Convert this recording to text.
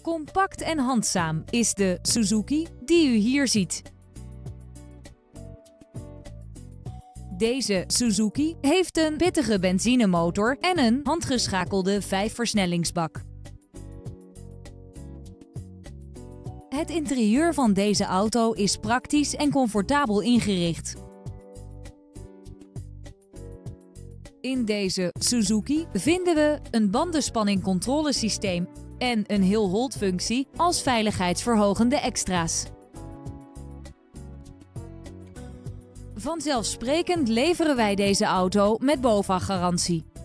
Compact en handzaam is de Suzuki die u hier ziet. Deze Suzuki heeft een pittige benzinemotor en een handgeschakelde 5-versnellingsbak. Het interieur van deze auto is praktisch en comfortabel ingericht. In deze Suzuki vinden we een bandenspanningcontrolesysteem en een hill-hold-functie als veiligheidsverhogende extra's. Vanzelfsprekend leveren wij deze auto met BOVAG-garantie.